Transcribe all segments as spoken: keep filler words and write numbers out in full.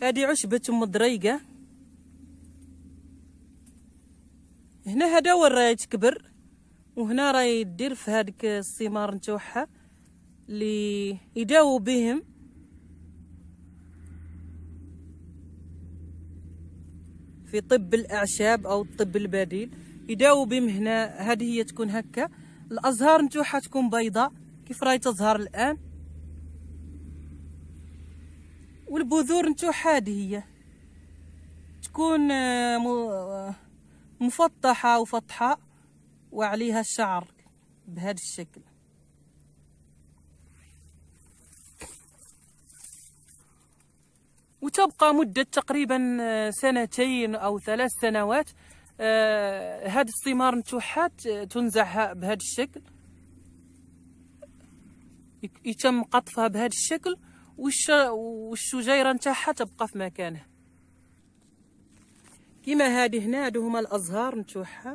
هذه عشبة ام دريقة. هنا هذا وين راهي تكبر، وهنا راهي دير في هذيك الثمار نتوعها اللي يداووا بهم. في طب الاعشاب او الطب البديل يداووا بهم هنا. هذه هي تكون هكا، الازهار نتوعها تكون بيضاء كيف راهي تظهر الان، والبذور نتوعها هذه هي تكون مفطحه وفطحه وعليها الشعر بهذا الشكل. وتبقى مدة تقريبا سنتين أو ثلاث سنوات. آه هذه الثمار نتوعها تنزعها بهذا الشكل، يتم قطفها بهذا الشكل، والشجيرة نتاعها تبقى في مكانها. كيما هذه هنا هادو هما الأزهار نتوعها.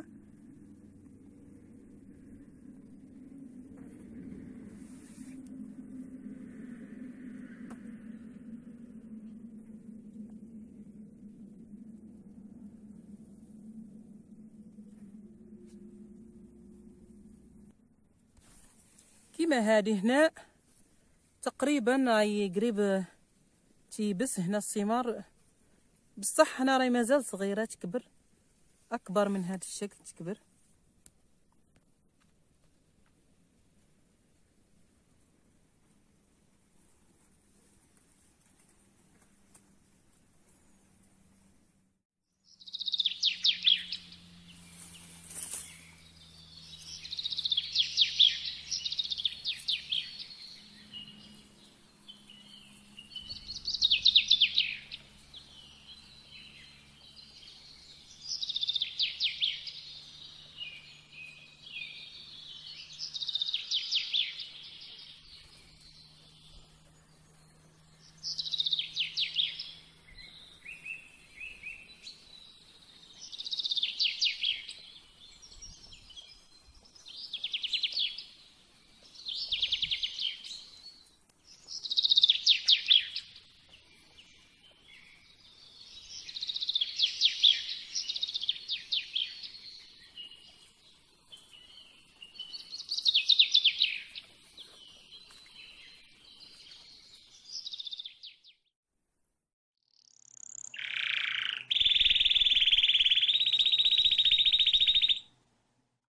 كيما هذه هنا تقريبا راهي قريب تيبس هنا الثمار، بصح هنا راهي مازال صغيره تكبر اكبر من هذا الشكل تكبر.